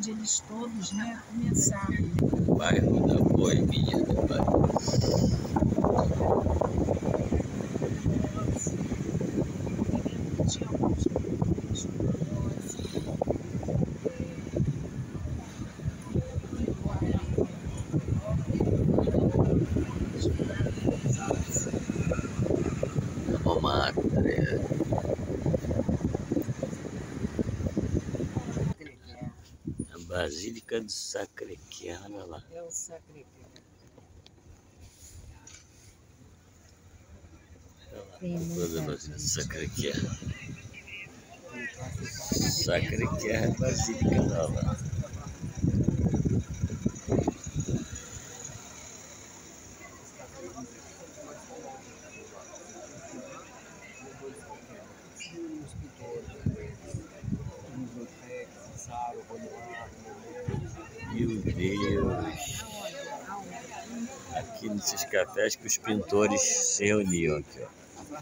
onde eles todos, né, começaram. Bairro da Boemia do Paris. Tinha alguns pintores Montmartre. A Basílica do Sacré-Cœur, olha lá. É o Sacré-Cœur. Tem Toda a Basílica do Sacré-Cœur. Sacré-Cœur é a Basílica nova. Meu Deus! Aqui nesses cafés que os pintores se reuniam aqui, ó.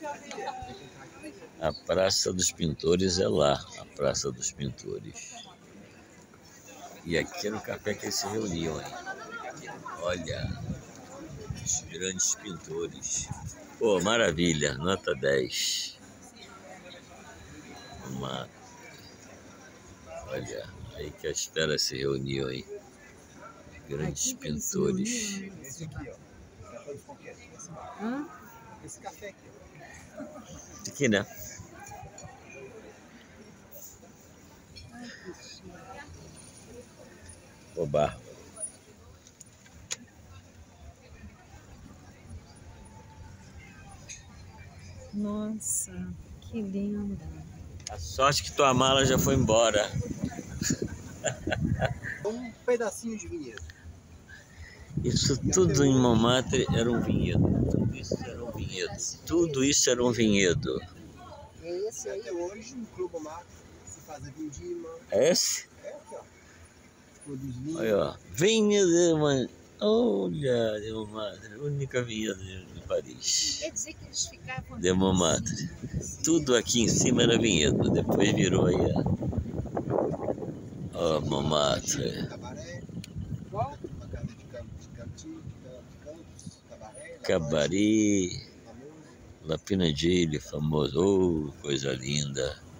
A Praça dos Pintores é lá, a Praça dos Pintores. E aqui era o café que eles se reuniam aí. Olha, os grandes pintores. Pô, maravilha, nota 10. Olha, aí que as feras se reuniam aí. Os grandes pintores. Esse aqui, ó. Café de conquete. Esse café aqui, ó. Aqui, né? Ô, Bárbara. Nossa, que linda. A sorte que tua mala já foi embora. Um pedacinho de vinhedo. Isso tudo em Montmartre era um vinhedo. Tudo isso era um vinhedo. Tudo isso era um vinhedo. É esse aí. Até hoje, no Clube Montmartre, se faz a vindima. É esse? É aqui, ó. Produz vinho. Olha, ó. Vinhedo, mano. Olha, de Montmartre. Única vinhedo de Paris. Quer dizer que eles ficavam... De Montmartre. Tudo aqui em cima era vinhedo. Depois virou aí, ó. Ó, Montmartre. Cabaré. Qual? Uma casa de campos, cabaré. Cabaré. La Pinadilha, famoso. Oh, coisa linda.